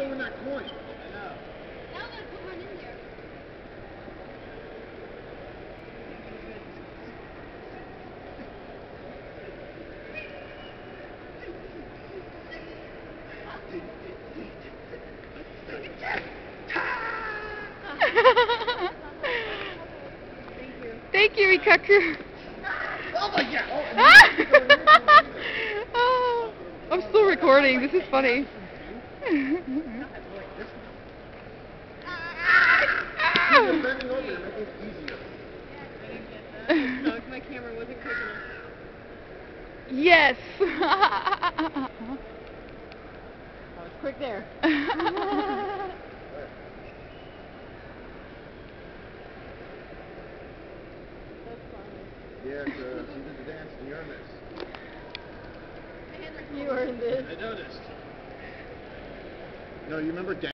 go in that coin. I know. Now I'm going to put one in there. Thank you, Ikakku. Oh my God! Oh, I'm still recording. This is funny. You're bending over, you're making it easier. I didn't get that. No, my camera wasn't quick enough. Yes. I was quick there. Yeah, you did the dance and you earned this. You earned it. I noticed. No, you remember